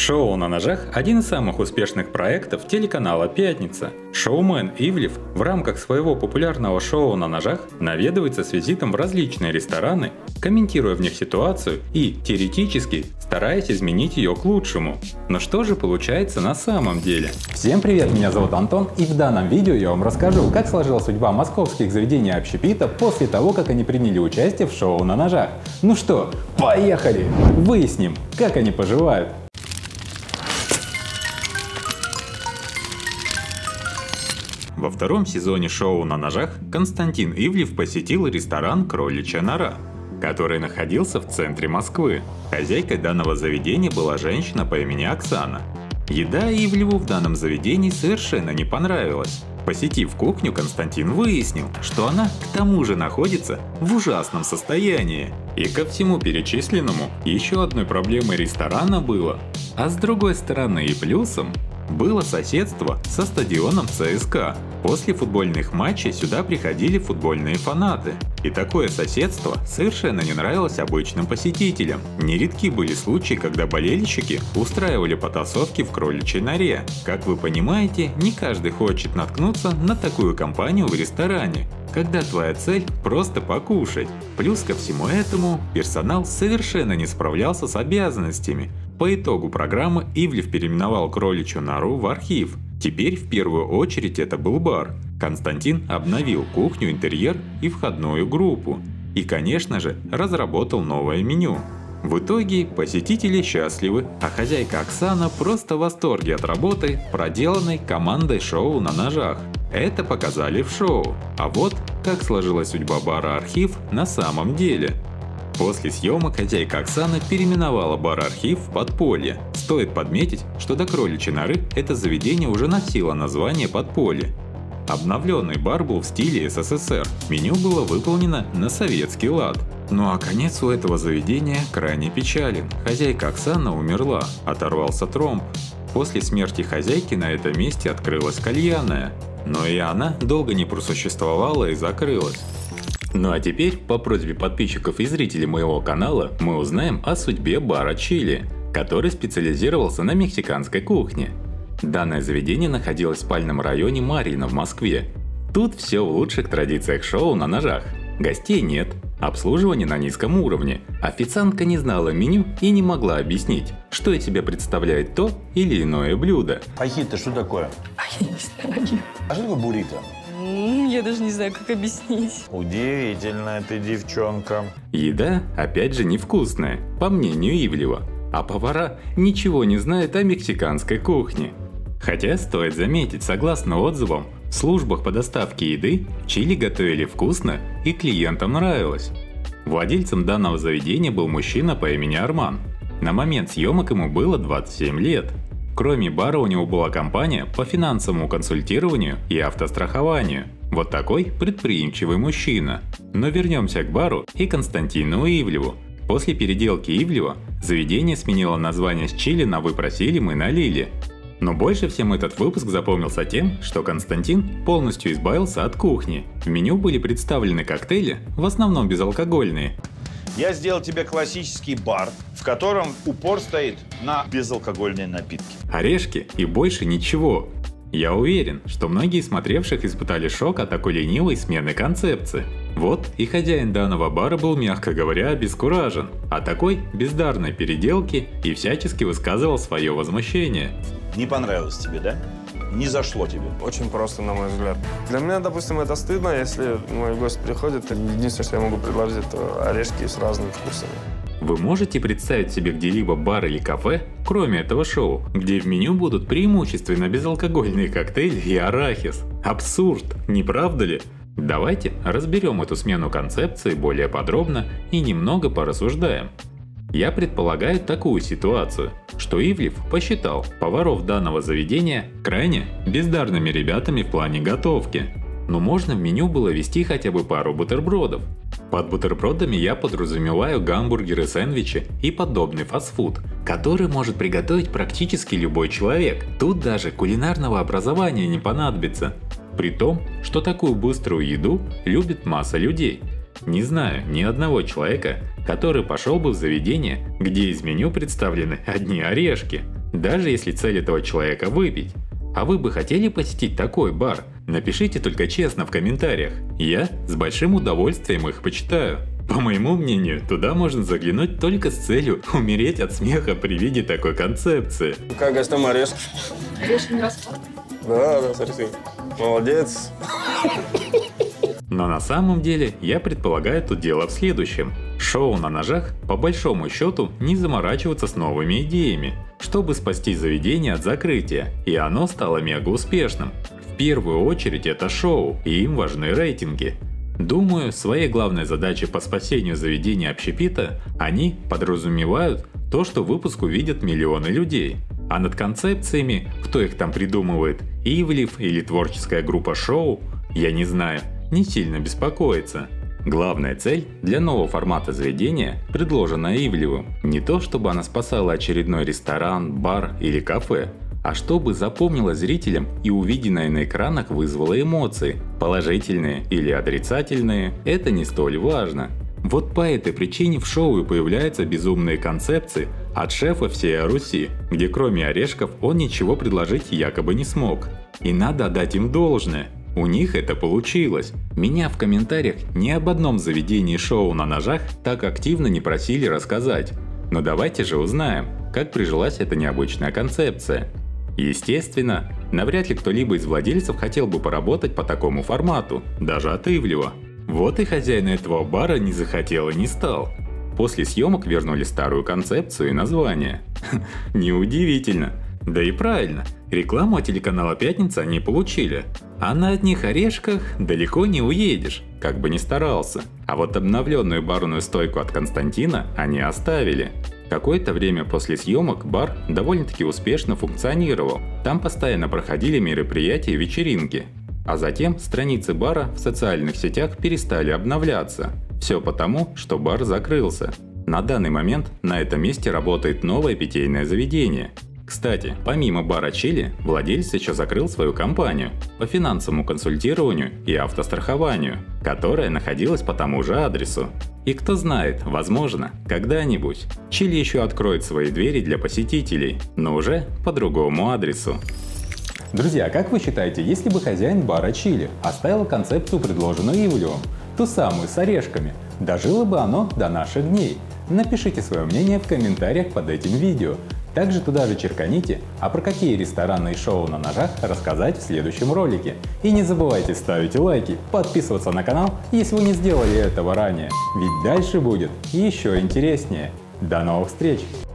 Шоу на ножах – один из самых успешных проектов телеканала «Пятница». Шоумен Ивлев в рамках своего популярного шоу на ножах наведывается с визитом в различные рестораны, комментируя в них ситуацию и, теоретически, стараясь изменить ее к лучшему. Но что же получается на самом деле? Всем привет, меня зовут Антон, и в данном видео я вам расскажу, как сложилась судьба московских заведений общепита после того, как они приняли участие в шоу на ножах. Ну что, поехали! Выясним, как они поживают. Во втором сезоне шоу на ножах Константин Ивлев посетил ресторан «Кроличья нора», который находился в центре Москвы. Хозяйкой данного заведения была женщина по имени Оксана. Еда Ивлеву в данном заведении совершенно не понравилась. Посетив кухню, Константин выяснил, что она к тому же находится в ужасном состоянии. И ко всему перечисленному еще одной проблемой ресторана было, а с другой стороны и плюсом, было соседство со стадионом ЦСКА. После футбольных матчей сюда приходили футбольные фанаты. И такое соседство совершенно не нравилось обычным посетителям. Нередки были случаи, когда болельщики устраивали потасовки в кроличьей норе. Как вы понимаете, не каждый хочет наткнуться на такую компанию в ресторане, когда твоя цель просто покушать. Плюс ко всему этому, персонал совершенно не справлялся с обязанностями. По итогу программы Ивлев переименовал кроличью нору в архив. Теперь в первую очередь это был бар. Константин обновил кухню, интерьер и входную группу. И, конечно же, разработал новое меню. В итоге посетители счастливы, а хозяйка Оксана просто в восторге от работы, проделанной командой шоу на ножах. Это показали в шоу. А вот как сложилась судьба бара «Архив» на самом деле. После съемок хозяйка Оксана переименовала бар-архив в «Подполье». Стоит подметить, что до кроличьей норы это заведение уже носило название «Подполье». Обновленный бар был в стиле СССР, меню было выполнено на советский лад. Ну а конец у этого заведения крайне печален. Хозяйка Оксана умерла, оторвался тромб. После смерти хозяйки на этом месте открылась кальянная. Но и она долго не просуществовала и закрылась. Ну а теперь, по просьбе подписчиков и зрителей моего канала, мы узнаем о судьбе бара «Чили», который специализировался на мексиканской кухне. Данное заведение находилось в спальном районе Марьино в Москве. Тут все в лучших традициях шоу на ножах. Гостей нет, обслуживание на низком уровне, официантка не знала меню и не могла объяснить, что из себя представляет то или иное блюдо. Фахито что такое? Я не знаю. А что такое буррито? Я даже не знаю, как объяснить. Удивительная ты девчонка. Еда, опять же, невкусная, по мнению Ивлева, а повара ничего не знают о мексиканской кухне. Хотя, стоит заметить, согласно отзывам, в службах по доставке еды в Чили готовили вкусно и клиентам нравилось. Владельцем данного заведения был мужчина по имени Арман. На момент съемок ему было 27 лет. Кроме бара у него была компания по финансовому консультированию и автострахованию. Вот такой предприимчивый мужчина. Но вернемся к бару и Константину Ивлеву. После переделки Ивлева заведение сменило название с «Чили» на «Вы просили, мы налили». Но больше всем этот выпуск запомнился тем, что Константин полностью избавился от кухни. В меню были представлены коктейли, в основном безалкогольные. Я сделал тебе классический бар, в котором упор стоит на безалкогольные напитки. Орешки и больше ничего. Я уверен, что многие смотревших испытали шок от такой ленивой смены концепции. Вот и хозяин данного бара был, мягко говоря, обескуражен от такой бездарной переделки и всячески высказывал свое возмущение. Не понравилось тебе, да? Не зашло тебе? Очень просто, на мой взгляд. Для меня, допустим, это стыдно, если мой гость приходит, и единственное, что я могу предложить, это орешки с разными вкусами. Вы можете представить себе где-либо бар или кафе, кроме этого шоу, где в меню будут преимущественно безалкогольные коктейли и арахис? Абсурд, не правда ли? Давайте разберем эту смену концепции более подробно и немного порассуждаем. Я предполагаю такую ситуацию, что Ивлев посчитал поваров данного заведения крайне бездарными ребятами в плане готовки. Но можно в меню было вести хотя бы пару бутербродов. Под бутербродами я подразумеваю гамбургеры, сэндвичи и подобный фастфуд, который может приготовить практически любой человек. Тут даже кулинарного образования не понадобится. При том, что такую быструю еду любит масса людей. Не знаю ни одного человека, который пошел бы в заведение, где из меню представлены одни орешки. даже если цель этого человека выпить. А вы бы хотели посетить такой бар? Напишите только честно в комментариях. Я с большим удовольствием их почитаю. По моему мнению, туда можно заглянуть только с целью умереть от смеха при виде такой концепции. Как гостям орешки? Орешки не распад. Да, смотри. Молодец. Но на самом деле я предполагаю тут дело в следующем. Шоу на ножах по большому счету не заморачиваться с новыми идеями, чтобы спасти заведение от закрытия, и оно стало мега успешным. В первую очередь это шоу, и им важны рейтинги. Думаю, своей главной задачей по спасению заведения общепита они подразумевают то, что выпуск увидят миллионы людей. А над концепциями, кто их там придумывает, Ивлев или творческая группа шоу, я не знаю, не сильно беспокоиться. Главная цель для нового формата заведения, предложенная Ивлевым, не то чтобы она спасала очередной ресторан, бар или кафе, а чтобы запомнила зрителям и увиденное на экранах вызвало эмоции, положительные или отрицательные, это не столь важно. Вот по этой причине в шоу и появляются безумные концепции от шефа всей Руси, где кроме орешков он ничего предложить якобы не смог. И надо отдать им должное. У них это получилось. Меня в комментариях ни об одном заведении шоу на ножах так активно не просили рассказать. Но давайте же узнаем, как прижилась эта необычная концепция. Естественно, навряд ли кто-либо из владельцев хотел бы поработать по такому формату, даже от Ивлева. Вот и хозяин этого бара не захотел и не стал. После съемок вернули старую концепцию и название. Неудивительно. Да и правильно, рекламу от телеканала «Пятница» они получили. А на одних орешках далеко не уедешь, как бы ни старался. А вот обновленную барную стойку от Константина они оставили. Какое-то время после съемок бар довольно-таки успешно функционировал. Там постоянно проходили мероприятия и вечеринки. А затем страницы бара в социальных сетях перестали обновляться. Все потому, что бар закрылся. На данный момент на этом месте работает новое питейное заведение. Кстати, помимо бара Чили, владелец еще закрыл свою компанию по финансовому консультированию и автострахованию, которая находилась по тому же адресу. И кто знает, возможно, когда-нибудь Чили еще откроет свои двери для посетителей, но уже по другому адресу. Друзья, как вы считаете, если бы хозяин бара Чили оставил концепцию, предложенную Ивлевым, ту самую с орешками, дожило бы оно до наших дней? Напишите свое мнение в комментариях под этим видео. Также туда же черканите, а про какие ресторанные шоу на ножах рассказать в следующем ролике. И не забывайте ставить лайки, подписываться на канал, если вы не сделали этого ранее, ведь дальше будет еще интереснее. До новых встреч!